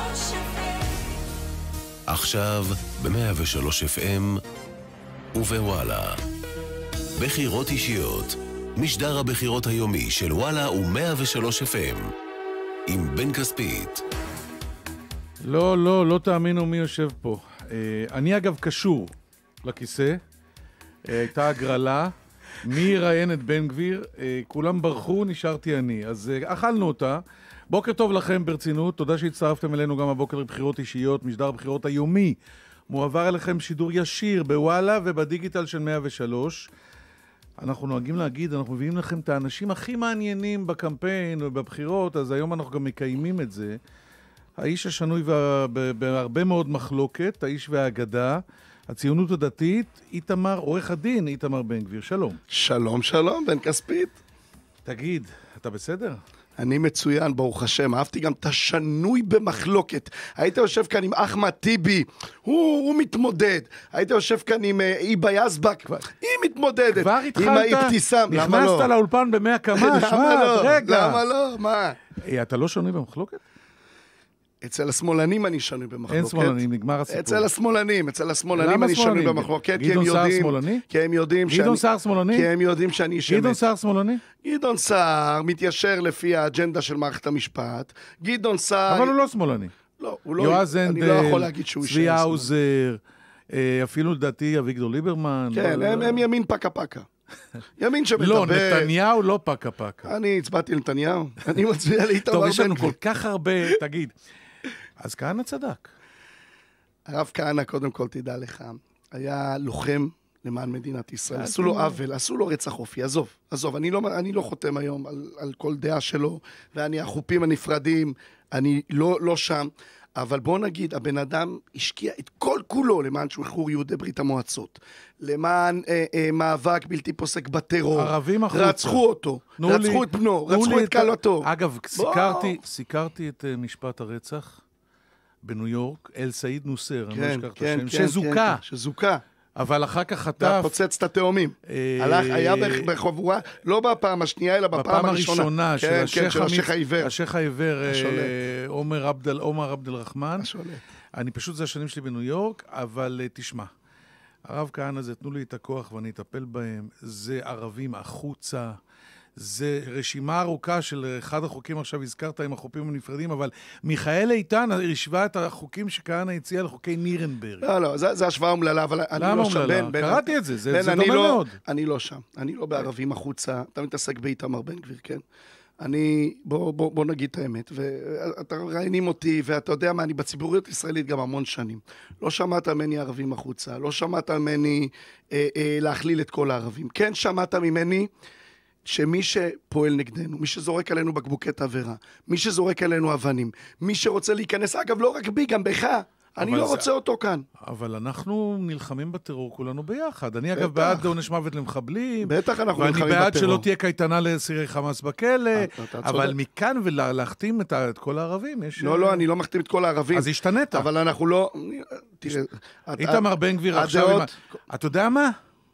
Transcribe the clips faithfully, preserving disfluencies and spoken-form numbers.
עכשיו ב-מאה ושלוש אף אם ובוואלה. בחירות אישיות. משדר הבחירות היומי של וואלה ו-מאה ושלוש אף אם. עם בן כספית. לא, לא, לא תאמינו מי יושב פה. אני אגב קשור לכיסא. הייתה הגרלה. מי יראיין את בן גביר? כולם ברחו, נשארתי אני. אז אכלנו אותה. בוקר טוב לכם ברצינות. תודה שהצטרפתם אלינו גם הבוקר לבחירות אישיות. משדר הבחירות היומי מועבר אליכם שידור ישיר בוואלה ובדיגיטל של מאה ושלוש. אנחנו נוהגים להגיד, אנחנו מביאים לכם את האנשים הכי מעניינים בקמפיין ובבחירות, אז היום אנחנו גם מקיימים את זה. האיש השנוי בהרבה מאוד מחלוקת, האיש והאגדה, הציונות הדתית, איתמר, עורך הדין, איתמר בן גביר. שלום. שלום, שלום, בן כספית. תגיד, אתה בסדר? אני מצוין, ברוך השם. אהבתי גם את השנוי במחלוקת. היית יושב כאן עם אחמד טיבי, הוא, הוא מתמודד. היית יושב כאן עם איבה יזבק, כבר, היא מתמודדת. כבר התחלת, נכנסת לאולפן במאה קמ"ש. למה לא? רגע. למה לא? מה? אתה לא שנוי במחלוקת? אצל השמאלנים אני שנוי במחלוקת. אין שמאלנים, נגמר הסיפור. אצל השמאלנים, אצל השמאלנים אני שנוי במחלוקת. גדעון סער שמאלני? כי הם יודעים גדעון סער שמאלני? כי הם יודעים שאני שמת. גדעון סער שמאלני? גדעון סער מתיישר לפי האג'נדה של מערכת המשפט. גדעון סער... אבל הוא לא שמאלני. לא, הוא לא... יועז אני לא יכול להגיד שהוא צבי האוזר, אפילו לדעתי אביגדור ליברמן. כן, הם ימין פקה פקה. ימין שמדבר... לא, נתניהו לא פקה פקה. אני הצבעתי לנתניהו. אני מצביע לאיתמר בן גביר. טוב, יש לנו כל כך הרבה, תגיד. אז כהנא צדק. הרב כהנא, קודם כל תדע לך, היה לוחם למען מדינת ישראל. עשו לו עוול, עשו לו רצח אופי. עזוב, עזוב, אני לא, אני לא חותם היום על, על כל דעה שלו, ואני החופים הנפרדים, אני לא, לא שם. אבל בוא נגיד, הבן אדם השקיע את כל כולו למען שחרור יהודי ברית המועצות, למען אה, אה, מאבק בלתי פוסק בטרור. ערבים החוצה. רצחו אותו, רצחו לי, את בנו, רצחו את קלתו. אגב, סיקרתי, סיקרתי את uh, משפט הרצח בניו יורק, אל סעיד נוסר, כן, אני לא אשכח כן, את השם, כן, שזוקה. כן, שזוקה. אבל אחר כך חטף... פוצץ את התאומים. הלך, היה בחבורה, לא בפעם השנייה, אלא בפעם הראשונה. בפעם הראשונה של השייך העיוור. השייך העיוור, עומר עבד אל-רחמן. אני פשוט, זה השנים שלי בניו יורק, אבל תשמע, הרב כהנא זה, תנו לי את הכוח ואני אטפל בהם, זה ערבים החוצה, זה רשימה ארוכה של אחד החוקים, עכשיו הזכרת עם החופים הנפרדים, אבל מיכאל איתן השווה את החוקים שכהנא הציע לחוקי נירנברג. לא, לא, זה השוואה אומללה, אבל אני לא שם. למה אומללה? קראתי את זה, זה דומה מאוד. אני לא שם, אני לא בערבים החוצה, אתה מתעסק באיתמר בן גביר, כן? אני, בוא, בוא, בוא נגיד את האמת, ואתה ראיינים אותי, ואתה יודע מה, אני בציבוריות ישראלית גם המון שנים. לא שמעת ממני ערבים החוצה, לא שמעת ממני אה, אה, להכליל את כל הערבים. כן, שמעת ממני שמי שפועל נגדנו, מי שזורק עלינו בקבוקי תבערה, מי שזורק עלינו אבנים, מי שרוצה להיכנס, אגב, לא רק בי, גם בך, אני לא רוצה אותו כאן. אבל אנחנו נלחמים בטרור כולנו ביחד. אני אגב בעד עונש מוות למחבלים. בטח אנחנו נלחמים בטרור. ואני בעד שלא תהיה קייטנה לאסירי חמאס בכלא. אבל מכאן ולהחתים את כל הערבים יש... לא, לא, אני לא מחתים את כל הערבים. אז השתנית. אבל אנחנו לא... תראה... איתמר בן גביר עכשיו... אתה יודע מה?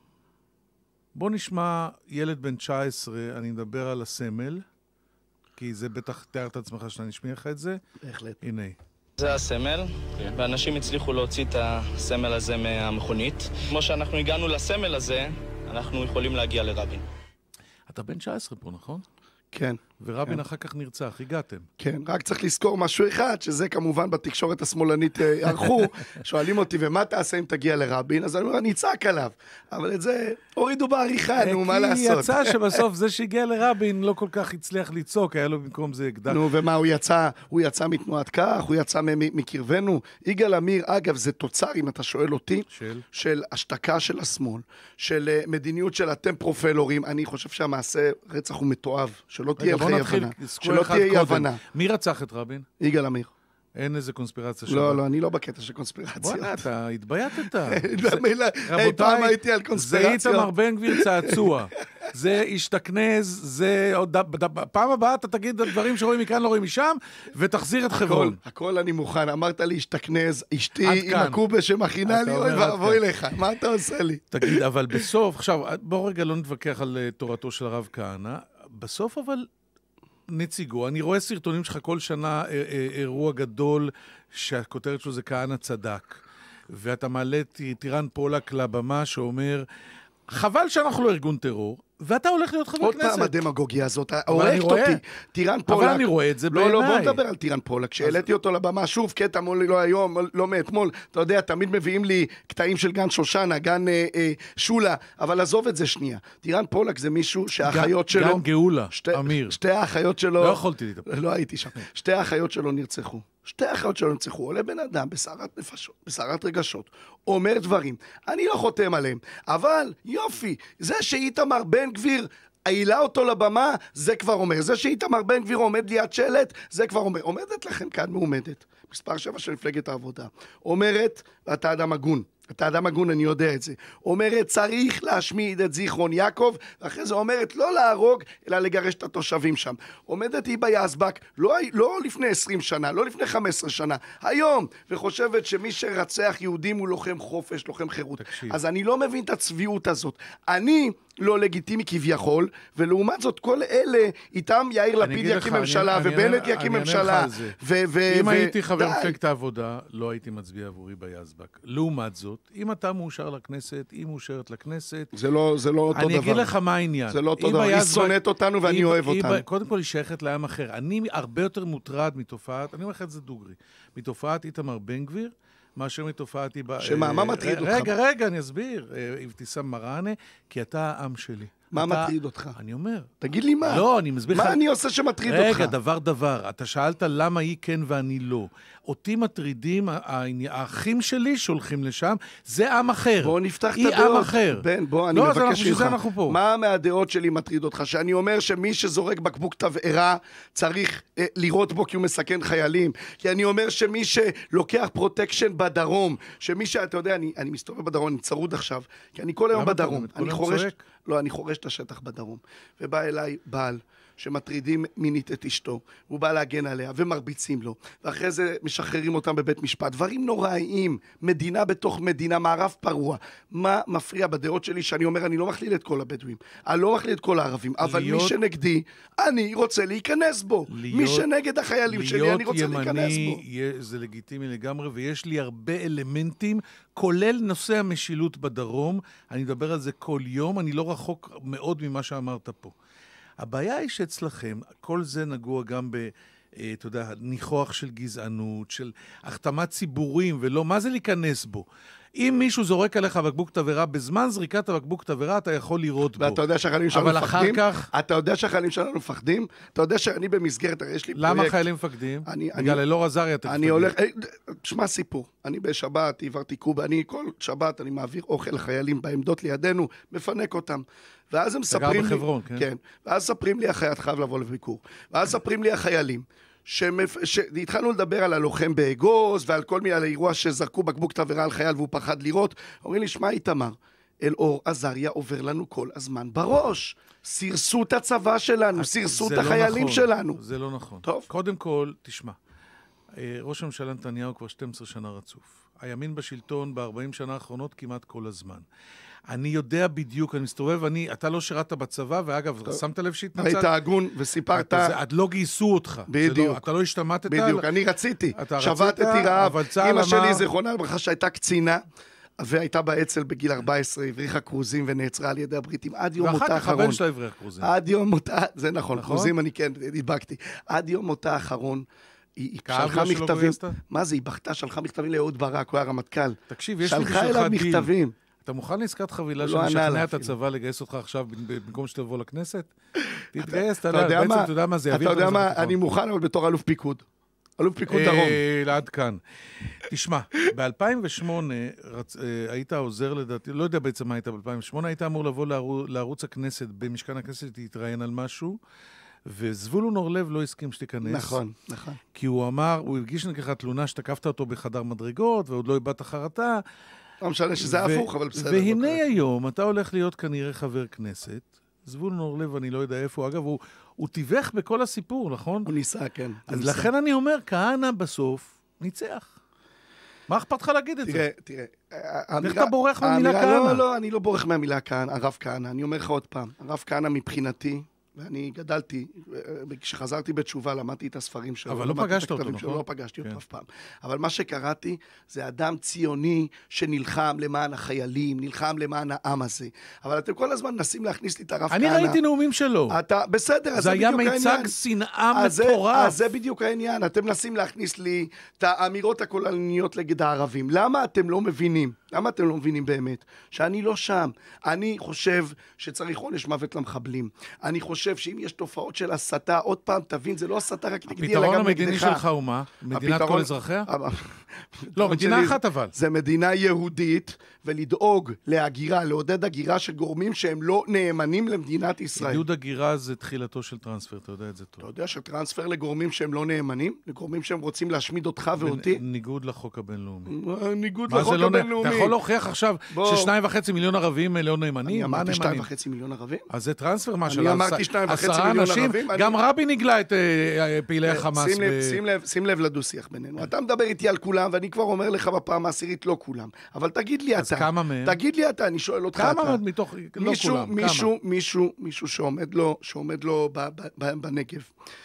בוא נשמע ילד בן תשע עשרה, אני מדבר על הסמל, כי זה בטח תיאר את עצמך שאני אשמיע לך את זה. בהחלט. הנה. זה הסמל, כן. ואנשים הצליחו להוציא את הסמל הזה מהמכונית. כמו שאנחנו הגענו לסמל הזה, אנחנו יכולים להגיע לרבין. אתה בן תשע עשרה פה, נכון? כן. ורבין אחר כך נרצח, הגעתם. כן, רק צריך לזכור משהו אחד, שזה כמובן בתקשורת השמאלנית ערכו, שואלים אותי, ומה תעשה אם תגיע לרבין? אז אני אומר, אני אצעק עליו. אבל את זה הורידו בעריכה, נו, מה לעשות? כי יצא שבסוף זה שהגיע לרבין לא כל כך הצליח לצעוק, היה לו במקום זה אקדח. נו, ומה, הוא יצא, הוא יצא מתנועת כך, הוא יצא מקרבנו. יגאל עמיר, אגב, זה תוצר, אם אתה שואל אותי, של, של השתקה של השמאל, של מדיניות של אתם פרופלורים. אני חושב שהמעשה רצח הוא מתועב, שלא תהיה לכי הבנה. שלא תהיה אי הבנה. מי רצח את רבין? יגאל עמיר. אין איזה קונספירציה שלו. לא, לא, אני לא בקטע של קונספירציות. בוא'נה, אתה התבייתת. היי, פעם הייתי על קונספירציות. זה איתמר בן גביר צעצוע. זה השתכנז, זה... פעם הבאה אתה תגיד דברים שרואים מכאן, לא רואים משם, ותחזיר את חברון. הכל אני מוכן. אמרת לי, השתכנז, אשתי עם הקובה שמכינה לי, אוי ואבוי לך. מה אתה עושה לי? תגיד, אבל בסוף, עכשיו, בוא רגע לא נתווכח על תורתו של הרב כהנא. בסוף אבל... נציגו. אני רואה סרטונים שלך כל שנה, אירוע גדול, שהכותרת שלו זה כהנא צדק. ואתה מעלה טירן פולק לבמה שאומר, חבל שאנחנו לא ארגון טרור, ואתה הולך להיות חבר כנסת. עוד פעם הדמגוגיה הזאת, הורגת אותי. טירן פולק. אבל אני רואה את זה בעיניי. לא, לא, בוא נדבר על טירן פולק. כשהעליתי אותו לבמה, שוב, קטע מולי, לא היום, לא מאתמול, אתה יודע, תמיד מביאים לי קטעים של גן שושנה, גן אה, אה, שולה, אבל עזוב את זה שנייה. טירן פולק זה מישהו שהאחיות שלו... גן גאולה, שתי, אמיר. שתי האחיות שלו... לא יכולתי להתאפק. לא הייתי שם. שתי האחיות שלו נרצחו. שתי האחיות שלו נרצחו. עולה בן אדם בסערת נפשות, בסערת רגשות, אומר דברים. אני לא חותם עליהם, אבל יופי, זה שאיתמר בן גביר העילה אותו לבמה, זה כבר אומר. זה שאיתמר בן גביר עומד ליד שלט, זה כבר אומר. עומדת לכם כאן מעומדת, מספר שבע של מפלגת העבודה. אומרת, ואתה אדם הגון, אתה אדם הגון, אני יודע את זה. אומרת, צריך להשמיד את זיכרון יעקב, ואחרי זה אומרת, לא להרוג, אלא לגרש את התושבים שם. עומדת היבה יזבק, לא, לא לפני עשרים שנה, לא לפני חמש עשרה שנה, היום, וחושבת שמי שרצח יהודים הוא לוחם חופש, לוחם חירות. תקשיב. אז אני לא מבין את הצביעות הזאת. אני לא לגיטימי כביכול, ולעומת זאת כל אלה, איתם יאיר לפיד יקים ממשלה, ובנט יקים ממשלה. אם הייתי חבר מפלגת העבודה, לא הייתי מצביע עבורי ביזבק. לעומת זאת, אם אתה מאושר לכנסת, היא מאושרת לכנסת, זה לא, זה לא אותו דבר. אני אגיד לך מה העניין. זה לא אותו דבר. היא שונאת אותנו ואני אוהב אותנו. קודם כל היא שייכת לעם אחר. אני הרבה יותר מוטרד מתופעת, אני אומר לך את זה דוגרי, מתופעת איתמר בן גביר, מאשר מתופעת היא... שמה, מה מטריד אותך? רגע, רגע, אני אסביר. אבתיסאם מראענה, כי אתה העם שלי. מה מטריד אותך? אני אומר. תגיד לי מה. לא, אני מסביר לך. מה אני עושה שמטריד אותך? רגע, דבר דבר. אתה שאלת למה היא כן ואני לא. אותי מטרידים, האחים שלי שהולכים לשם, זה עם אחר. בוא נפתח את הדעות. היא עם אחר. בן, בוא, אני מבקש ממך. מה מהדעות שלי מטריד אותך? שאני אומר שמי שזורק בקבוק תבערה, צריך אה, לראות בו כי הוא מסכן חיילים. כי אני אומר שמי שלוקח פרוטקשן בדרום, שמי שאתה יודע, אני, אני מסתובב בדרום, אני צרוד עכשיו, כי אני כל היום בדרום. אני חורש, לא, אני חורש את השטח בדרום. ובא אליי בעל, שמטרידים מינית את אשתו, הוא בא להגן עליה ומרביצים לו, ואחרי זה משחררים אותם בבית משפט. דברים נוראיים, מדינה בתוך מדינה, מערב פרוע. מה מפריע בדעות שלי שאני אומר, אני לא מכליל את כל הבדואים, אני לא מכליל את כל הערבים, אבל להיות, מי שנגדי, אני רוצה להיכנס בו. להיות, מי שנגד החיילים שלי, אני רוצה להיכנס בו. להיות ימני זה לגיטימי לגמרי, ויש לי הרבה אלמנטים, כולל נושא המשילות בדרום, אני מדבר על זה כל יום, אני לא רחוק מאוד ממה שאמרת פה. הבעיה היא שאצלכם, כל זה נגוע גם ב, אתה יודע, ניחוח של גזענות, של החתמת ציבורים, ולא, מה זה להיכנס בו? אם מישהו זורק עליך בקבוק תבערה, בזמן זריקת הבקבוק תבערה אתה יכול לראות בו. ואתה יודע שהחיילים שלנו מפחדים? כך... אתה יודע שהחיילים שלנו מפחדים? אתה יודע שאני במסגרת, יש לי פרויקט... למה חיילים מפחדים? אני, בגלל אלאור עזריה אתה אני הולך... תשמע סיפור, אני בשבת העברתי קובה, אני כל שבת אני מעביר אוכל לחיילים בעמדות לידינו, מפנק אותם. ואז הם מספרים לי... בחברון, כן? כן. ואז מספרים לי, החייל חייב לבוא לביקור. ואז מספרים לי החיילים. שהתחלנו לדבר על הלוחם באגוז ועל כל מיני, על האירוע שזרקו בקבוק תבערה על חייל והוא פחד לראות. אומרים לי, שמע איתמר, אלאור עזריה עובר לנו כל הזמן בראש. סירסו את הצבא שלנו, סירסו את החיילים שלנו. זה לא נכון. טוב. קודם כל, תשמע, ראש הממשלה נתניהו כבר שתים עשרה שנה רצוף. הימין בשלטון ב-ארבעים שנה האחרונות כמעט כל הזמן. אני יודע בדיוק, אני מסתובב, אני, אתה לא שירת בצבא, ואגב, שמת לב שהתנצלת? היית הגון וסיפרת... עד לא גייסו אותך. בדיוק. אתה לא השתמטת. בדיוק, אני רציתי. שבתתי רעב. אמא שלי, זיכרונה לברכה, שהייתה קצינה, והייתה באצ"ל בגיל ארבע עשרה, הבריחה קרוזים ונעצרה על ידי הבריטים. עד יום מותה האחרון. ואחר כך הבן שלה הבריח קרוזים. עד יום מותה, זה נכון, קרוזים אני כן, הדבקתי. עד יום מותה האחרון, היא שלחה מכתבים. מה זה, היא בכתה, שלחה מכתבים לאהוד ברק, הוא היה רמטכ"ל. תקשיב, יש לי בשבילך דיל. אתה מוכן לעסקת חבילה שמשכנע את הצבא לגייס אותך עכשיו במקום שתבוא לכנסת? תתגייס, אתה יודע מה זה. אתה יודע מה, אני מוכן אבל בתור אלוף פיקוד. אלוף פיקוד דרום. עד כאן. תשמע, ב-אלפיים ושמונה היית עוזר לדעתי, לא יודע בעצם מה היית ב-אלפיים ושמונה, היית אמור לבוא לערוץ הכנסת, במשכן הכנסת להתראיין על משהו, וזבולון אורלב לא הסכים שתיכנס. נכון, נכון. כי הוא אמר, הוא הרגיש נגדך תלונה שתקפת אותו בחדר מדרגות, ועוד לא איבדת חרטה. לא משנה שזה הפוך, אבל בסדר. והנה היום, אתה הולך להיות כנראה חבר כנסת, זבולון אורלב, אני לא יודע איפה, אגב, הוא, הוא תיווך בכל הסיפור, נכון? הוא ניסה, כן. אז לכן אני אומר, כהנא בסוף ניצח. מה אכפת לך להגיד את זה? תראה, תראה. איך אתה בורח מהמילה כהנא? לא, לא, אני לא בורח מהמילה כהנא, הרב כהנא. אני אומר לך עוד פעם, הרב כהנא מבחינתי, ואני גדלתי, כשחזרתי בתשובה, למדתי את הספרים שלו. אבל לא פגשת אותו, נכון? לא פגשתי אותו אף פעם. אבל מה שקראתי, זה אדם ציוני שנלחם למען החיילים, נלחם למען העם הזה. אבל אתם כל הזמן מנסים להכניס לי את הרב כהנא. אני ראיתי נאומים שלו. אתה, בסדר, אז זה זה בדיוק היה העניין. מיצג שנאה אז זה- מטורף. אז זה בדיוק העניין. אתם מנסים להכניס לי את האמירות הכוללניות נגד הערבים. למה אתם לא מבינים? למה אתם לא מבינים באמת? שאני לא שם. אני חושב שצריך עונש מוות למחבלים. אני חושב שאם יש תופעות של הסתה, עוד פעם, תבין, זה לא הסתה רק נגדי, אלא הפתרון גם נגדך. המדיני שלך הוא מה? מדינת כל הפתרון- אזרחיה? אבל- לא, הפתרון מדינה שלי אחת אבל. זה מדינה יהודית, ולדאוג להגירה, לעודד הגירה של גורמים שהם לא נאמנים למדינת ישראל. עידוד הגירה זה תחילתו של טרנספר, אתה יודע את זה טוב. אתה יודע שטרנספר לגורמים שהם לא נאמנים? לגורמים שהם רוצים להשמיד אותך ואותי? ניגוד לחוק הבינלאומי. ניגוד מה לחוק זה לא נ- הבינלאומי. אתה יכול להוכיח עכשיו בוא. ששניים וחצי מיליון ערבים לא נאמנים? אני מה אמרתי שתיים נאמנים? וחצי מיליון ערבים? אז זה טרנספר מה אני של אמרתי עש- שניים וחצי עשרה מיליון אנשים? ערבים, אני- גם רבין נגלה את אה, פעילי החמאס. שים לב, ב- שים לב, שים לב לדו-שיח בינינו. אתה מדבר איתי על כולם, ואני כבר אומר לך בפעם העשירית, לא כולם. אבל תגיד לי אז אתה. כמה מהם? תגיד לי אתה, אני שואל אותך אתה. כמה מתוך... לא מישהו, כולם, כמה? מישהו, מישהו, מישהו שעומד לו, שעומד לו ב- ב- ב- בנגב.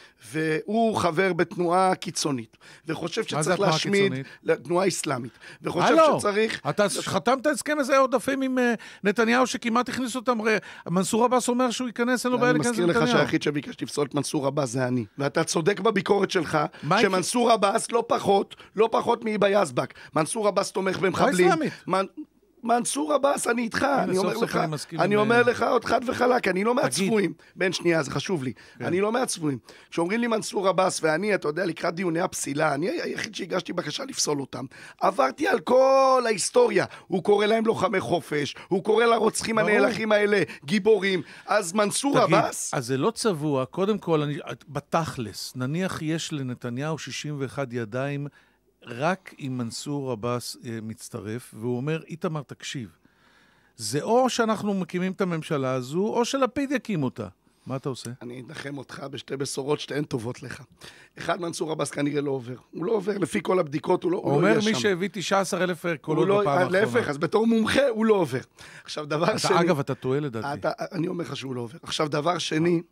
והוא חבר בתנועה קיצונית, וחושב מה זה שצריך התנועה להשמיד, הקיצונית? תנועה אסלאמית, וחושב הלו, שצריך... אתה חתמת הסכם הזה עודפים עם אה, נתניהו שכמעט הכניס אותם, הרי מנסור עבאס אומר שהוא ייכנס, אין לו בעיה אני להיכנס מזכיר לך לנתניהו. שהיחיד שביקש לפסול את מנסור עבאס זה אני. ואתה צודק בביקורת שלך, מה שמנסור עבאס לא פחות, לא פחות מהיבה יזבק. מנסור עבאס תומך במחבלים. אסלאמית. מנ- מנסור עבאס, אני איתך, אני סוף אומר סוף לך, אני מסכים אני עם- אומר לך עוד חד וחלק, אני לא תגיד. מהצפויים. בין שנייה, זה חשוב לי. אני לא מהצפויים. כשאומרים לי מנסור עבאס ואני, אתה יודע, לקראת דיוני הפסילה, אני היחיד שהגשתי בקשה לפסול אותם. עברתי על כל ההיסטוריה. הוא קורא להם לוחמי חופש, הוא קורא לרוצחים ברור. הנאלחים האלה גיבורים. אז מנסור תגיד, עבאס... אז זה לא צבוע, קודם כל, אני, בתכלס, נניח יש לנתניהו שישים ואחת ידיים, רק אם מנסור עבאס אה, מצטרף, והוא אומר, איתמר, תקשיב, זה או שאנחנו מקימים את הממשלה הזו, או שלפיד יקים אותה. מה אתה עושה? אני אנחם אותך בשתי בשורות שתיהן טובות לך. אחד, מנסור עבאס כנראה לא עובר. הוא לא עובר, לפי כל הבדיקות, הוא לא, הוא לא אומר יהיה מי שם. שהביא תשעה עשר אלף קולות הוא לא, בפעם האחרונה. להפך, אז בתור מומחה הוא לא עובר. עכשיו, דבר אתה, שני... אגב, אתה טועה לדעתי. אתה, אני אומר לך שהוא לא עובר. עכשיו, דבר שני,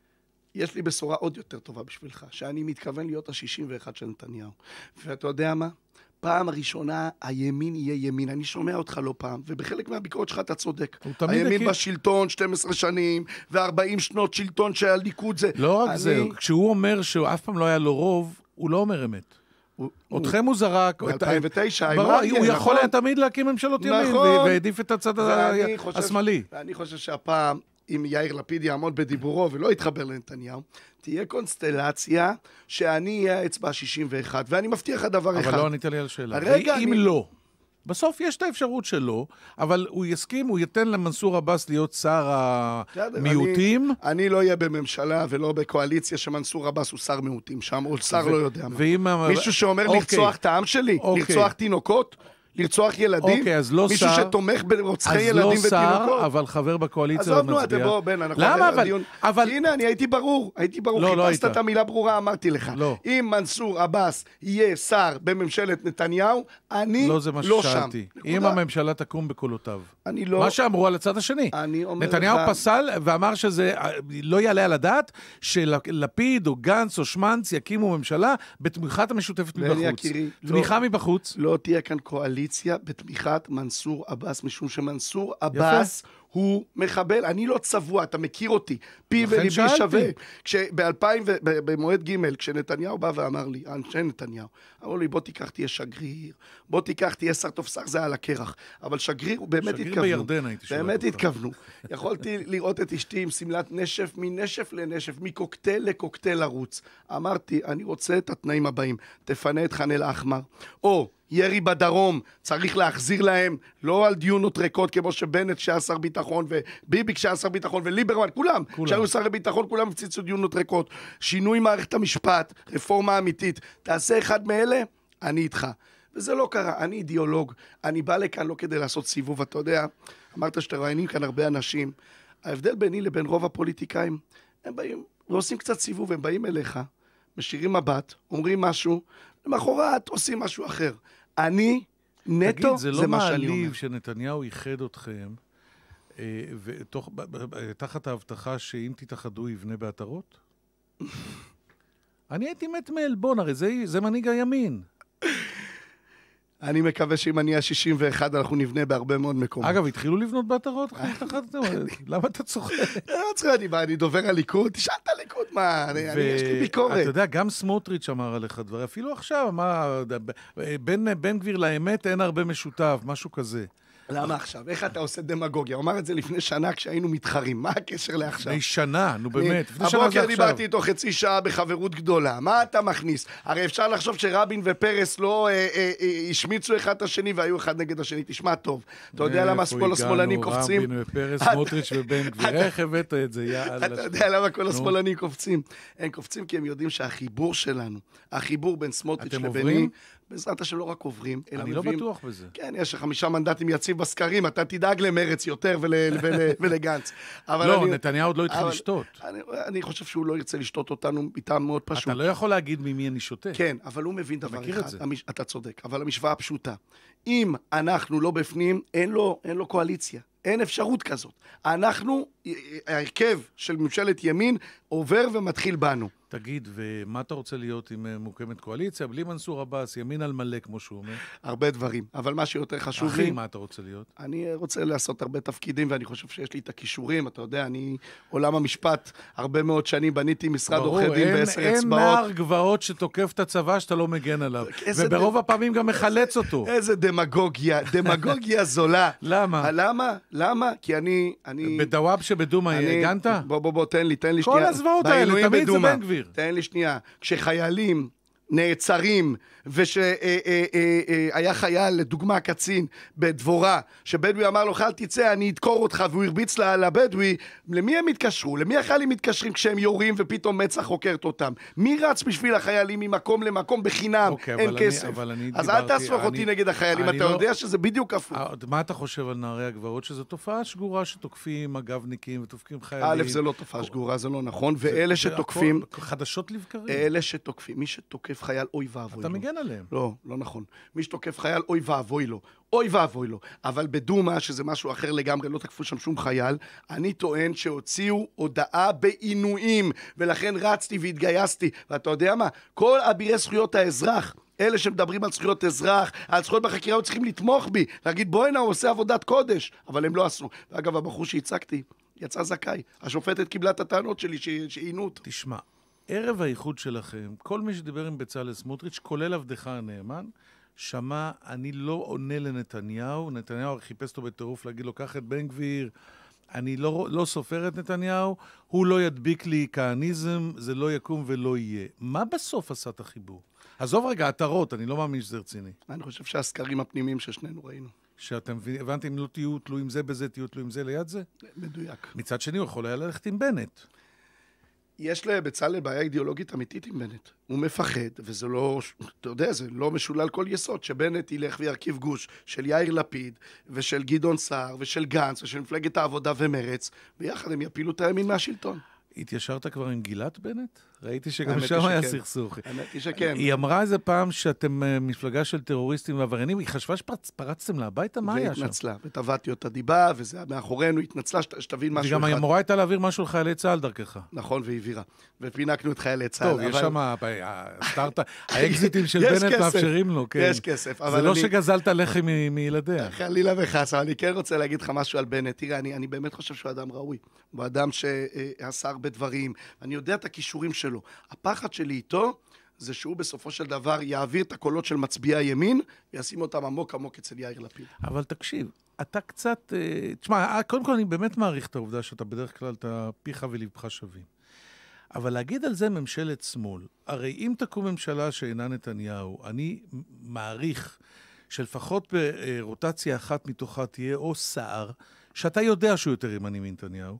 יש לי בשורה עוד יותר טובה בשבילך, שאני מתכוון להיות ה-שישים ואחת של נתניהו. ואתה יודע מה? פעם הראשונה הימין יהיה ימין. אני שומע אותך לא פעם, ובחלק מהביקורת שלך אתה צודק. הוא תמיד הימין הכיר- בשלטון שתים עשרה שנים, ו-ארבעים שנות שלטון שהליכוד זה... לא רק אני- זה, כשהוא אומר שהוא אף פעם לא היה לו רוב, הוא לא אומר אמת. הוא- אתכם הוא זרק. ב-אלפיים ותשע, עם ברור, אריה, הוא יכול נכון? היה תמיד להקים ממשלות ימין, נכון. והעדיף את הצד ואני חושב- השמאלי. ואני חושב שהפעם, אם יאיר לפיד יעמוד בדיבורו ולא יתחבר לנתניהו, תהיה קונסטלציה שאני אהיה האצבע ה-שישים ואחת, ואני מבטיח לך דבר אחד. אבל לא ענית לי על שאלה. הרגע ואם אני- לא, בסוף יש את האפשרות שלו, אבל הוא יסכים, הוא ייתן למנסור עבאס להיות שר בסדר, המיעוטים. אני, אני לא אהיה בממשלה ולא בקואליציה שמנסור עבאס הוא שר מיעוטים שם, או שר ו- לא יודע מה. ואם... מישהו שאומר אוקיי. לרצוח את העם שלי, אוקיי. לרצוח תינוקות, לרצוח ילדים, אוקיי, אז לא מישהו שר. שתומך ברוצחי אז ילדים לא ותינוקות. שר, אבל חבר בקואליציה עזוב נו, ומצביע. אתם בואו, בן, אנחנו... למה אבל? הדיון... אבל... הנה, אני הייתי ברור, הייתי ברור, לא, לא חיפשת היית. את המילה ברורה, אמרתי לך. לא. אם מנסור עבאס יהיה שר בממשלת נתניהו, אני לא זה מה לא שם. ששאלתי. אם נקודה. הממשלה תקום בקולותיו. אני לא... מה שאמרו על הצד השני. אני אומר נתניהו לך- פסל ואמר שזה לא יעלה על הדעת שלפיד או גנץ או שמנץ יקימו ממשלה בתמיכת המשותפת בני מבחוץ. יקירי, לא- תמיכה מבחוץ. לא תהיה כאן קואליציה בתמיכת מנסור עבאס, משום שמנסור עבאס הוא מחבל. אני לא צבוע, אתה מכיר אותי. פי לכן וליבי שאלתי. שווה. כשב-אלפיים, במועד ג', כשנתניהו בא ואמר לי, אנשי נתניהו, אמרו לי, בוא תיקח תהיה שגריר, בוא תיקח תהיה שר טוב, שר זה על הקרח. אבל שגריר, הוא באמת שגריר התכוונו. בירדן הייתי שואל באמת אותך. התכוונו. יכולתי לראות את אשתי עם סמלת נשף, מנשף לנשף, מקוקטייל לקוקטייל לרוץ. אמרתי, אני רוצה את התנאים הבאים. תפנה את ח'אן אל-אחמר, או ירי בדרום, צריך להחזיר להם, לא על דיונות ריקות כמו שבנט כשהיה שר ביטחון, וביבי כשהיה שר ביטחון, וליברמן, כולם, כולם. כשהיו שרי ביטחון, כולם הפציצו דיונות ריקות. שינוי מערכת המשפט, רפורמה אמיתית. תעשה אחד מאלה, אני איתך. וזה לא קרה, אני אידיאולוג, אני בא לכאן לא כדי לעשות סיבוב, אתה יודע, אמרת שאתה ראיינים כאן הרבה אנשים, ההבדל ביני לבין רוב הפוליטיקאים, הם באים ועושים קצת סיבוב, הם באים אליך, משאירים מבט, אומרים משהו, למחרת עושים משהו אחר. אני, נטו, תגיד, זה זה לא מה שאני אומר. מעליב שנתניהו ייחד אתכם ותחת ההבטחה שאם תתאחדו יבנה בעטרות? אני הייתי מת מעלבון, הרי זה, זה מנהיג הימין. אני מקווה שאם אני ה-שישים ואחת, אנחנו נבנה בהרבה מאוד מקומות. אגב, התחילו לבנות בעטרות? למה אתה צוחק? לא צוחק, אני דובר הליכוד, תשאל את הליכוד, מה, יש לי ביקורת. אתה יודע, גם סמוטריץ' אמר עליך דבר, אפילו עכשיו, בן גביר לאמת אין הרבה משותף, משהו כזה. למה עכשיו? איך אתה עושה דמגוגיה? הוא אמר את זה לפני שנה כשהיינו מתחרים. מה הקשר לעכשיו? לפני שנה, נו באמת. הבוקר דיברתי איתו חצי שעה בחברות גדולה. מה אתה מכניס? הרי אפשר לחשוב שרבין ופרס לא השמיצו אחד את השני והיו אחד נגד השני. תשמע טוב. אתה יודע למה כל השמאלנים קופצים? רבין ופרס, סמוטריץ' ובן גביר. איך הבאת את זה? אתה יודע למה כל השמאלנים קופצים? הם קופצים כי הם יודעים שהחיבור שלנו, החיבור בין סמוטריץ' לביני, בעזרת השם לא רק עוברים, אלא מביאים... אני לא בטוח בזה. כן, יש חמישה מנדטים יציב בסקרים, אתה תדאג למרץ יותר ולגנץ. לא, נתניהו עוד לא התחיל לשתות. אני חושב שהוא לא ירצה לשתות אותנו מטעם מאוד פשוט. אתה לא יכול להגיד ממי אני שותה. כן, אבל הוא מבין דבר אחד. אתה צודק, אבל המשוואה פשוטה. אם אנחנו לא בפנים, אין לו קואליציה. אין אפשרות כזאת. אנחנו, ההרכב של ממשלת ימין, עובר ומתחיל בנו. תגיד, ומה אתה רוצה להיות אם מוקמת קואליציה? בלי מנסור עבאס, ימין על מלא, כמו שהוא אומר? הרבה דברים, אבל מה שיותר חשוב לי... אחי, מה אתה רוצה להיות? אני רוצה לעשות הרבה תפקידים, ואני חושב שיש לי את הכישורים, אתה יודע, אני עולם המשפט, הרבה מאוד שנים בניתי משרד עורכי דין בעשר אצבעות. אין נער גבעות שתוקף את הצבא שאתה לא מגן עליו, וברוב הפעמים גם מחלץ אותו. איזה דמגוגיה, דמגוגיה זולה. למה? למה? למה? כי אני... בדוואב שבדומה הגנת? בוא, בוא, בוא, תן לי, תן לי כל הזוועות האלה, תמיד זה בן גביר. תן לי שנייה, כשחיילים נעצרים, ושהיה חייל, לדוגמה קצין, בדבורה, שבדואי אמר לו, חייל תצא, אני אדקור אותך, והוא הרביץ לבדואי, למי הם מתקשרו? למי החיילים מתקשרים כשהם יורים ופתאום מצח חוקרת אותם? מי רץ בשביל החיילים ממקום למקום בחינם? אין כסף. אז אל תסמוך אותי נגד החיילים, אתה יודע שזה בדיוק הפוך. מה אתה חושב על נערי הגבעות? שזו תופעה שגורה שתוקפים אגבניקים ותופקים חיילים? א', זה לא תופעה שגורה, זה לא נכון, ואלה שתוקפים... חדשות לבקרים. אלה שתוקפים, מי שתוקף חייל, אוי ואבוי אתה מגן עליהם. לא, לא נכון. מי שתוקף חייל, אוי ואבוי לו. אוי ואבוי לו. אבל בדומה, שזה משהו אחר לגמרי, לא תקפו שם שום חייל, אני טוען שהוציאו הודעה בעינויים, ולכן רצתי והתגייסתי. ואתה יודע מה? כל אבירי זכויות האזרח, אלה שמדברים על זכויות אזרח, על זכויות בחקירה, הם צריכים לתמוך בי, להגיד בואי הנה, הוא עושה עבודת קודש. אבל הם לא עשו. ואגב, הבחור שהצגתי, יצא זכאי. השופטת קיבלה את הטענות שלי שעינו אותו. תשמע. ערב האיחוד שלכם, כל מי שדיבר עם בצלאל סמוטריץ', כולל עבדך הנאמן, שמע, אני לא עונה לנתניהו, נתניהו חיפש אותו בטירוף להגיד לו, קח את בן גביר, אני לא, לא סופר את נתניהו, הוא לא ידביק לי כהניזם, זה לא יקום ולא יהיה. מה בסוף עשה את החיבור? עזוב רגע, עטרות, אני לא מאמין שזה רציני. אני חושב שהסקרים הפנימיים ששנינו ראינו. שאתם הבנתם, לא תהיו תלויים זה בזה, תהיו תלויים זה ליד זה? מדויק. מצד שני, הוא יכול היה ללכת עם בנט. יש לבצלאל בעיה אידיאולוגית אמיתית עם בנט. הוא מפחד, וזה לא, אתה יודע, זה לא משולל כל יסוד, שבנט ילך וירכיב גוש של יאיר לפיד, ושל גדעון סער, ושל גנץ, ושל מפלגת העבודה ומרץ, ביחד הם יפילו את הימין מהשלטון. התיישרת כבר עם גילת בנט? ראיתי שגם שם היה סכסוך. האמת היא שכן. היא אמרה איזה פעם שאתם מפלגה של טרוריסטים ועבריינים, היא חשבה שפרצתם לה הביתה, מה היה שם? והתנצלה, וטבעתי אותה דיבה, וזה מאחורינו, התנצלה, שתבין משהו אחד. וגם אמורה הייתה להעביר משהו לחיילי צה"ל דרכך. נכון, והעבירה. ופינקנו את חיילי צה"ל. טוב, יש שם, האקזיטים של בנט מאפשרים לו, כן. יש כסף. זה לא שגזלת לחם מילדיה. חלילה וחס, אבל אני כן רוצה להגיד לך משהו על בנט. תראה, אני באמת חושב שהוא אדם ראוי. הוא אדם שעשה הרבה דברים. אני יודע את הכישורים שלו. הפחד שלי איתו זה שהוא בסופו של דבר יעביר את הקולות של מצביעי הימין, וישים אותם עמוק עמוק אצל יאיר לפיד. אבל תקשיב, אתה קצת... תשמע, קודם כל אני באמת מעריך את העובדה שאתה בדרך כלל אתה פיך ולבך שווים. אבל להגיד על זה ממשלת שמאל, הרי אם תקום ממשלה שאינה נתניהו, אני מעריך שלפחות ברוטציה אחת מתוכה תהיה או סער, שאתה יודע שהוא יותר ימני מנתניהו,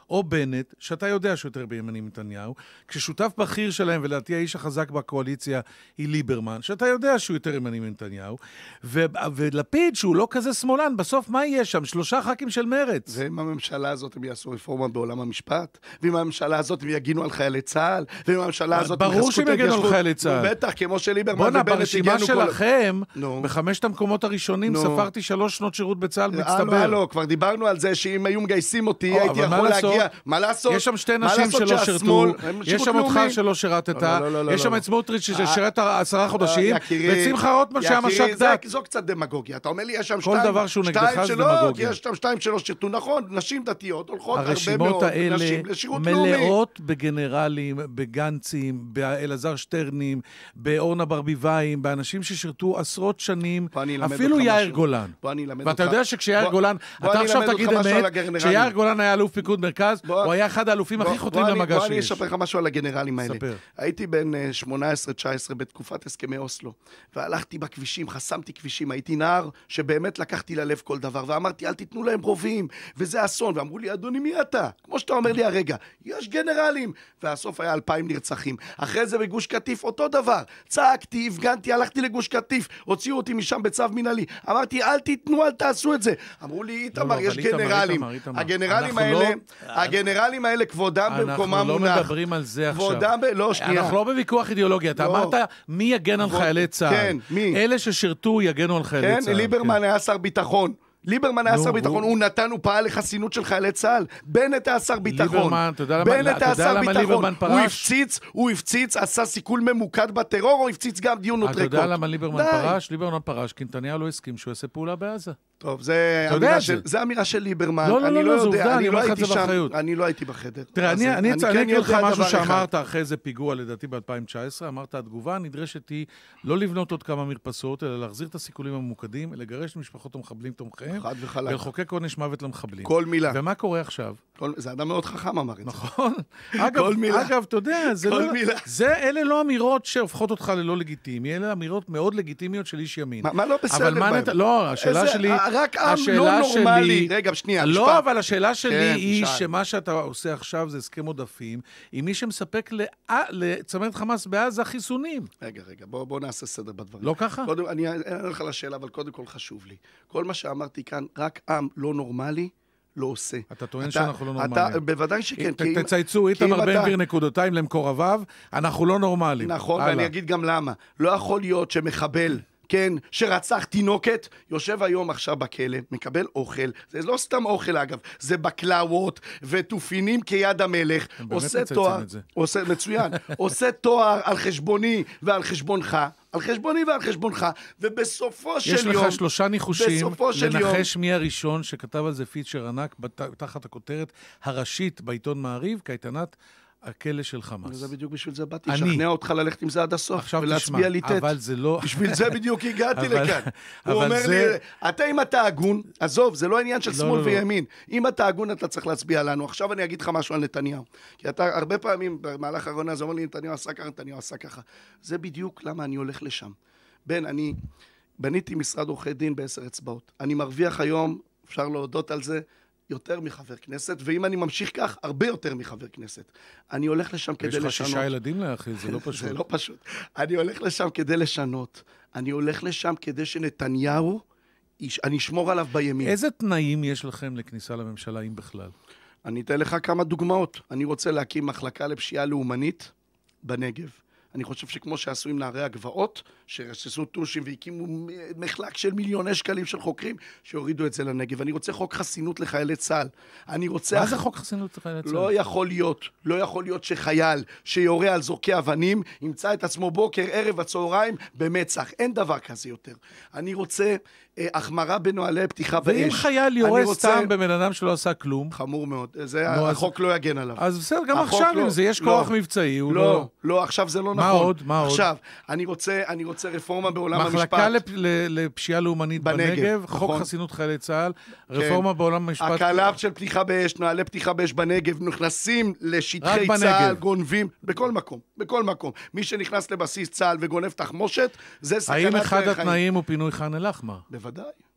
או בנט, שאתה יודע שהוא יותר בימני נתניהו, כששותף בכיר שלהם, ולדעתי האיש החזק בקואליציה, היא ליברמן, שאתה יודע שהוא יותר ימני נתניהו, ו- ולפיד, שהוא לא כזה שמאלן, בסוף מה יהיה שם? שלושה ח"כים של מרץ. ועם הממשלה הזאת הם יעשו רפורמה בעולם המשפט, ועם הממשלה הזאת הם יגינו על חיילי צה"ל, ועם הממשלה הזאת הם ברור שהם יגנו על חיילי צה"ל. בטח, כמו שליברמן בונה, ובנט ברשימה הגנו כל... שלכם, נו. בחמשת המקומות הראשונים, נו. ספרתי שלוש שנות שירות בצה"ל מצטבר. הלו, הלו, כבר דיברנו על זה שאם היו מגייסים אותי, או, הייתי אבל מה יכול לעשות? להגיע... מה לעשות? יש שם שתי מה נשים לעשות שלא שהשמאל- שירתו, הם יש שירות שם אותך לאומי. שלא שירתת, לא, לא, לא, לא, יש שם לא. את סמוטריץ' אה, ששירת עשרה חודשים, יקירי, ושמחה רוטמן שהיה יקירי, מש"ק זה- דת. זו קצת דמגוגיה. אתה אומר לי, יש שם כל שתיים... דבר שהוא שתיים נגדך זה שלא, דמגוגיה. כי יש שם שתיים שלא שירתו. נכון, נשים דתיות הולכות הרבה הרשימות מאוד האלה נשים לשירות לאומי. מלאות בגנרלים, בגנצים, באלעזר שטרנים, באורנה ברביבאים, באנשים ששירתו עשרות שנים, בוא אני אלמד אפילו אותך יאיר משהו. גולן. בוא אני אלמד ואתה אותך. יודע שכשיאיר בוא- גולן, בוא אתה אני עכשיו אלמד תגיד אותך משהו על אמת, הגנרלים. כשיאיר גולן היה אלוף פיקוד מרכז, בוא- הוא היה אחד האלופים הכי בוא- חותרים בוא אני- למגע בוא אני שיש. אספר לך משהו על הגנרלים האלה. ספר. הייתי בן אה, שמונה עשרה תשע עשרה בתקופת הסכמי אוסלו, והלכתי בכבישים, חסמתי כבישים, הייתי נער שבאמת לקחתי ללב כל דבר, ואמרתי, אל תיתנו להם רובים, וזה אסון, ואמרו לי, אדוני, מי אתה? כמו שאתה אומר לי הרגע, יש גנרלים, והסוף היה אלפיים נרצחים. אחרי זה בגוש קטיף, אותו דבר. צעקתי, הפגנתי, הלכתי לגוש קטיף, הוציאו אותי משם בצו מנהלי. אמרתי, אל תיתנו, אל תעשו את זה. אמרו לי, איתמר, לא, יש אבל איתמר, גנרלים. איתמר, איתמר. הגנרלים אנחנו האלה, לא- הגנרלים האלה כבודם במקומם אנחנו לא מונח. מדברים על זה עכשיו. כבודם ב... לא, שנייה. אנחנו לא בוויכוח אידיאולוגי. אתה לא. אמרת, מי יגן על כבוד- חיילי צה"ל? כן, מי? אלה ששירתו יגנו על חיילי כן, צה"ל. ליברמן היה שר ביטחון. ליברמן היה נו, שר ביטחון, הוא- הוא נתן, הוא פעל לחסינות של חיילי צה"ל. בנט היה שר ביטחון. ליברמן, אתה יודע למה- בנט אתה היה יודע שר למה ביטחון. ליברמן הוא פרש? הפציץ, הוא הפציץ, עשה סיכול ממוקד בטרור, או הפציץ גם דיונות אתה ריקות. יודע למה ליברמן די. פרש? ליברמן פרש, כי נתניהו לא הסכים שהוא יעשה פעולה בעזה. טוב, זה אתה יודע אמירה את של- זה. זה אמירה של ליברמן. לא, לא, אני לא, לא זה יודע, עובדה, אני אני לא אומר לך את הייתי זה שם, באחריות. אני לא הייתי בחדר. תראה, אז אני אני כן אני אגיד לך יודע משהו דבר אחד. שאמרת אחרי איזה פיגוע, לדעתי ב-אלפיים תשע עשרה, אמרת, התגובה הנדרשת היא לא לבנות עוד כמה מרפסות, אלא להחזיר את הסיכולים הממוקדים, לגרש את משפחות המחבלים תומכיהם, חד וחלק. ולחוקק עונש מוות למחבלים. כל מילה. ומה קורה עכשיו? כל- זה אדם מאוד חכם אמר את זה. נכון? אגב, מילה. אגב, אתה יודע, זה כל לא... מילה. זה, אלה לא אמירות שהופכות אותך ללא לגיטימי, אלה אמירות מאוד לגיטימיות של איש ימין. מה- מה לא בסדר אבל מה בהם? נת... לא, השאלה איזה- שלי... רק עם השאלה לא נורמלי. שלי- רגע, שנייה, לא, משפט. אבל השאלה שלי כן, היא שאל. שמה שאתה עושה עכשיו זה הסכם עודפים, עם מי שמספק לע- לצמרת חמאס בעזה חיסונים. רגע, רגע, בוא, בוא נעשה סדר בדברים. לא ככה? קודם, אני אענה לך לשאלה, אבל קודם כל חשוב לי. כל מה שאמרתי כאן, רק עם לא נורמלי לא עושה. אתה טוען שאנחנו לא נורמליים. אתה, בוודאי שכן. ת- כי אם- תצייצו, כי אם איתמר בן אתה- גביר נקודותיים למקורביו, אנחנו לא נורמליים. נכון, הלאה. ואני אגיד גם למה. לא יכול להיות שמחבל, כן, שרצח תינוקת, יושב היום עכשיו בכלא, מקבל אוכל, זה לא סתם אוכל אגב, זה בקלאות ותופינים כיד המלך, באמת עושה מצייצים תואר, את זה. עושה, מצוין, עושה תואר על חשבוני ועל חשבונך, על חשבוני ועל חשבונך, ובסופו של יש יום, לך שלושה ניחושים בסופו של יום, לנחש מי הראשון שכתב על זה פיצ'ר ענק בת- תחת הכותרת הראשית בעיתון מעריב, קייטנת הכלא של חמאס. וזה בדיוק בשביל זה באתי, אני. לשכנע אותך ללכת עם זה עד הסוף, עכשיו ולהצביע תשמע, לי טט. אבל זה לא... בשביל זה בדיוק הגעתי אבל- לכאן. הוא אבל אומר זה- לי, אתה אם אתה הגון, עזוב, זה לא עניין של לא, שמאל לא, לא. וימין. אם אתה הגון, אתה צריך להצביע לנו. עכשיו אני אגיד לך משהו על נתניהו. כי אתה הרבה פעמים, במהלך האחרונה, זה אומר לי, נתניהו עשה ככה, נתניהו עשה ככה. זה בדיוק למה אני הולך לשם. בן, אני בניתי משרד עורכי דין בעשר אצבעות. אני מרוויח היום, אפשר להודות על זה, יותר מחבר כנסת, ואם אני ממשיך כך, הרבה יותר מחבר כנסת. אני הולך לשם יש כדי לך לשנות. שישה ילדים להאכיל, זה לא זה פשוט. לא פשוט. אני הולך לשם כדי לשנות. אני הולך לשם כדי שנתניהו, יש- אני אשמור עליו בימין. איזה תנאים יש לכם לכניסה לממשלה, אם בכלל? אני אתן לך כמה דוגמאות. אני רוצה להקים מחלקה לפשיעה לאומנית בנגב. אני חושב שכמו שעשו עם נערי הגבעות, שרססו טושים והקימו מחלק של מיליוני שקלים של חוקרים, שהורידו את זה לנגב. אני רוצה חוק חסינות לחיילי צה"ל. אני רוצה... מה זה חוק חסינות לחיילי צה"ל? לא יכול להיות, לא יכול להיות שחייל שיורה על זורקי אבנים, ימצא את עצמו בוקר, ערב, הצהריים, במצח. אין דבר כזה יותר. אני רוצה אה, החמרה בנוהלי פתיחה באש. ואם חייל יורה סתם בבן אדם שלא עשה כלום, חמור מאוד. זה, נו, החוק לא יגן עליו. אז בסדר, גם החוק עכשיו, לא- אם זה יש לא. כוח מבצעי, הוא לא, לא... לא, עכשיו זה לא מה נכון. עוד? מה עוד? עכשיו, אני רוצה, אני רוצה רפורמה בעולם המשפט. מחלקה לפ- ל- לפשיעה לאומנית בנגב, בנגב, חוק נכון. חסינות חיילי צה"ל, רפורמה בעולם המשפט. הקלף של פתיחה באש, נוהלי פתיחה באש בנגב, נכנסים רק לשטחי בנגב. צה"ל, גונבים, בכל מקום, בכל מקום. מי שנכנס לבסיס צה"ל וגונב תחמושת, זה סכנת האם אחד חיים. התנאים הוא פינוי ח'אן אל-אחמר? בוודאי.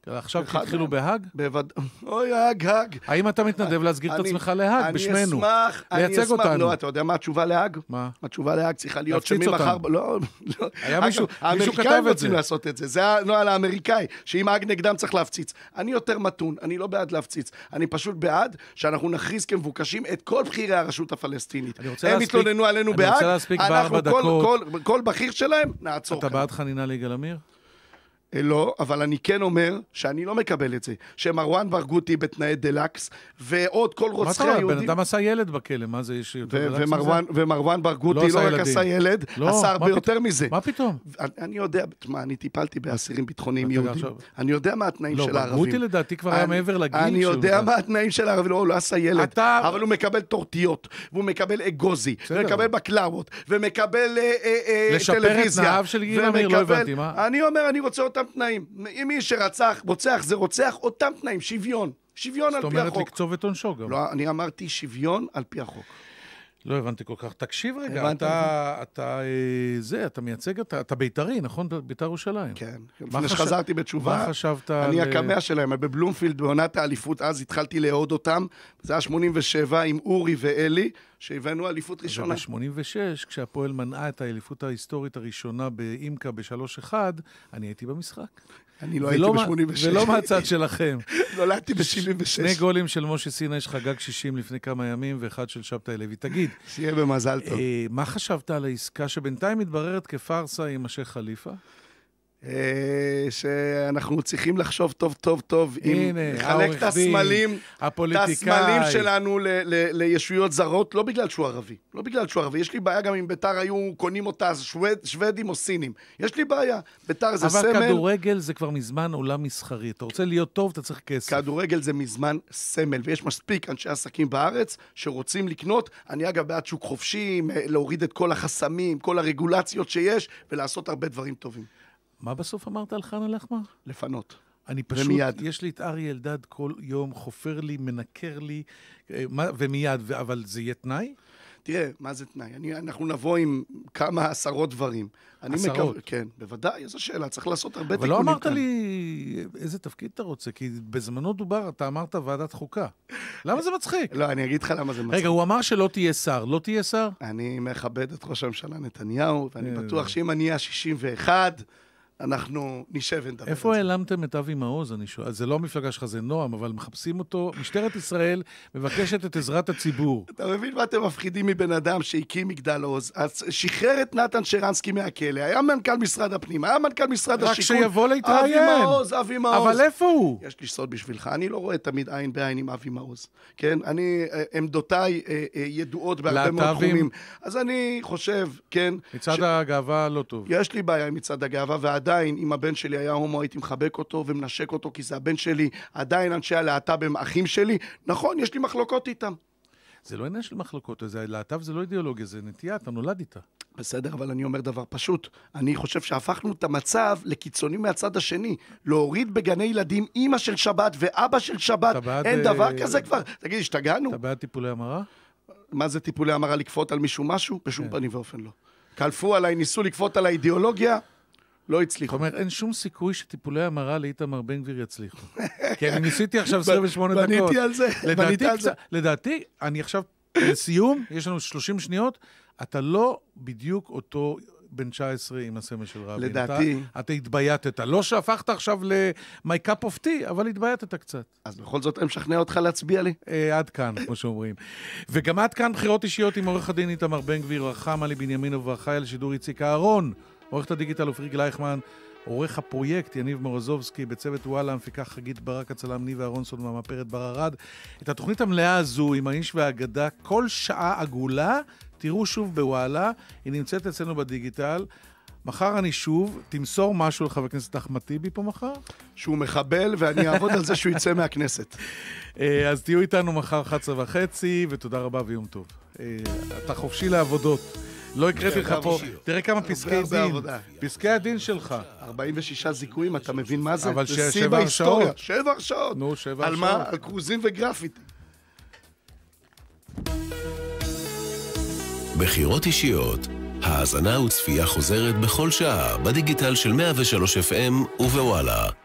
עכשיו תתחילו בהאג? בוודאי. אוי, האג, האג. האם אתה מתנדב להסגיר את עצמך להאג בשמנו? אני אשמח, אני לייצג אשמח. אותנו. לא, אתה יודע מה התשובה להאג? מה? התשובה להאג צריכה להיות להפציץ שממחר... אותנו. לא, לא. היה מישהו, מישהו האמריקאים כתב את רוצים זה. לעשות את זה. זה הנוהל האמריקאי, שאם האג נגדם צריך להפציץ. אני יותר מתון, אני לא בעד להפציץ. אני פשוט בעד שאנחנו נכריז כמבוקשים את כל בכירי הרשות הפלסטינית. הם יתלוננו עלינו בהאג, אנחנו כל בכיר שלהם נעצור. אתה בעד חנינה ליגאל עמיר? לא, אבל אני כן אומר שאני לא מקבל את זה. שמרואן ברגותי בתנאי דלקס, ועוד כל רוצחי היהודים... מה אתה אומר? בן אדם עשה ילד בכלא, מה זה יש יותר דלקס מזה? ומרואן ברגותי לא רק עשה ילד, עשה הרבה יותר מזה. מה פתאום? אני יודע, תשמע, אני טיפלתי באסירים ביטחוניים יהודים. אני יודע מה התנאים של הערבים. לא, ברגותי לדעתי כבר היה מעבר לגיל. אני יודע מה התנאים של הערבים, לא, לא עשה ילד. אבל הוא מקבל טורטיות, והוא מקבל אגוזי, ומקבל בקלאבות, ומקבל טלוויזיה. אני אומר, אני רוצה אותם תנאים. מי שרצח, רוצח, זה רוצח, אותם תנאים, שוויון. שוויון על פי החוק. זאת אומרת לקצוב את עונשו גם. לא, אני אמרתי שוויון על פי החוק. לא הבנתי כל כך. תקשיב רגע, אתה, אתה, זה, אתה מייצג, אתה, אתה בית"רי, נכון? בית"ר ירושלים. כן. לפני שחזרתי בתשובה, מה חשבת? אני הקמע שלהם, בבלומפילד, בעונת האליפות, אז התחלתי לעוד אותם, זה היה שמונים ושבע עם אורי ואלי, שהבאנו אליפות ראשונה. ב-שמונים ושש, כשהפועל מנעה את האליפות ההיסטורית הראשונה באימקה ב-שלוש אחד, אני הייתי במשחק. אני לא הייתי ב-שמונים ושש. ולא מהצד שלכם. נולדתי ב-שבעים ושש. שני גולים של משה סיני שחגג שישים לפני כמה ימים, ואחד של שבתאי לוי. תגיד, שיהיה במזל טוב. מה חשבת על העסקה שבינתיים מתבררת כפרסה עם השייח חליפה? שאנחנו צריכים לחשוב טוב טוב טוב אם לחלק את הסמלים, את הסמלים שלנו לישויות זרות, לא בגלל שהוא ערבי, לא בגלל שהוא ערבי. יש לי בעיה גם אם ביתר היו קונים אותה שוודים או סינים. יש לי בעיה. ביתר זה סמל. אבל כדורגל זה כבר מזמן עולם מסחרי. אתה רוצה להיות טוב, אתה צריך כסף. כדורגל זה מזמן סמל, ויש מספיק אנשי עסקים בארץ שרוצים לקנות. אני אגב בעד שוק חופשי, להוריד את כל החסמים, כל הרגולציות שיש, ולעשות הרבה דברים טובים. מה בסוף אמרת על חנה לחמר? לפנות. אני פשוט, ומיד. יש לי את אריה אלדד כל יום, חופר לי, מנקר לי, ומיד, אבל זה יהיה תנאי? תראה, מה זה תנאי? אני, אנחנו נבוא עם כמה עשרות דברים. עשרות? מקו... כן, בוודאי, איזו שאלה, צריך לעשות הרבה תיקונים. אבל לא אמרת כאן. לי איזה תפקיד אתה רוצה, כי בזמנו דובר, אתה אמרת ועדת חוקה. למה זה מצחיק? לא, אני אגיד לך למה זה מצחיק. רגע, הוא אמר שלא תהיה שר, לא תהיה שר? אני מכבד את ראש הממשלה נתניהו, ואני בטוח שאם אני אהיה שישים ואחת, אנחנו נשב ונדבר. איפה העלמתם את אבי מעוז, אני שואל? זה לא המפלגה שלך, זה נועם, אבל מחפשים אותו. משטרת ישראל מבקשת את עזרת הציבור. אתה מבין מה אתם מפחידים מבן אדם שהקים מגדל עוז, אז שחרר את נתן שרנסקי מהכלא, היה מנכ"ל משרד הפנים, היה מנכ"ל משרד השיכון. רק שיבוא להתראיין. אבי מעוז, אבי מעוז. אבל איפה הוא? יש לי סוד בשבילך, אני לא רואה תמיד עין בעין עם אבי מעוז. כן, אני, עמדותיי ידועות בהרבה מאוד תחומים. אז אני חושב, כן. מצד הגאווה לא טוב. יש לי בעיה עם מצד הגאווה, ועדיין, אם הבן שלי היה הומו, הייתי מחבק אותו ומנשק אותו, כי זה הבן שלי, עדיין אנשי הלהט"ב הם אחים שלי. נכון, יש לי מחלוקות איתם. זה לא עניין של מחלוקות, זה להט"ב זה לא אידיאולוגיה, זה נטייה, אתה נולד איתה. בסדר, אבל אני אומר דבר פשוט. אני חושב שהפכנו את המצב לקיצונים מהצד השני. להוריד בגני ילדים אמא של שבת ואבא של שבת. אין דבר כזה כבר. תגיד, השתגענו? אתה בעד טיפולי המרה? מה זה טיפולי המרה? לקפות על מישהו משהו? בשום פנים ואופן לא. קלפו עליי, ניסו לקפות על האידיאולוגיה. לא הצליחו. זאת אומרת, אין שום סיכוי שטיפולי המרה לאיתמר בן גביר יצליחו. כי אני ניסיתי עכשיו עשרים ושמונה דקות. בניתי על זה. לדעתי, לדעתי, אני עכשיו, לסיום, יש לנו שלושים שניות, אתה לא בדיוק אותו בן תשע עשרה עם הסמל של רבין. לדעתי. אתה, אתה התבייתת. לא שהפכת עכשיו ל-my cup of tea, אבל התבייתת קצת. אז בכל זאת, הם משכנע אותך להצביע לי? אה, עד כאן, כמו שאומרים. וגם עד כאן בחירות אישיות עם עורך הדין איתמר בן גביר, רחם עלי בנימין וברכה, אל שידור איציק אהרון. עורכת הדיגיטל אופיר גלייכמן, עורך הפרויקט יניב מורזובסקי, בצוות וואלה, המפיקה חגית ברק, הצלם ניב אהרונסון מהמאפרת ברארד. את התוכנית המלאה הזו עם האיש והאגדה, כל שעה עגולה, תראו שוב בוואלה, היא נמצאת אצלנו בדיגיטל. מחר אני שוב, תמסור משהו לחבר הכנסת אחמד טיבי פה מחר? שהוא מחבל, ואני אעבוד על זה שהוא יצא מהכנסת. אז תהיו איתנו מחר אחת עשרה וחצי, ותודה רבה ויום טוב. אתה חופשי לעבודות. לא הקראתי לך פה, תראה כמה פסקי דין, פסקי הדין שלך. ארבעים ושישה זיכויים, אתה מבין מה זה? אבל זה שבע הרשעות. שבע הרשעות. נו, שבע הרשעות. על מה? על קרוזים וגרפיטי. בחירות אישיות, האזנה וצפייה חוזרת בכל שעה, בדיגיטל של מאה ושלוש אף אם ובוואלה.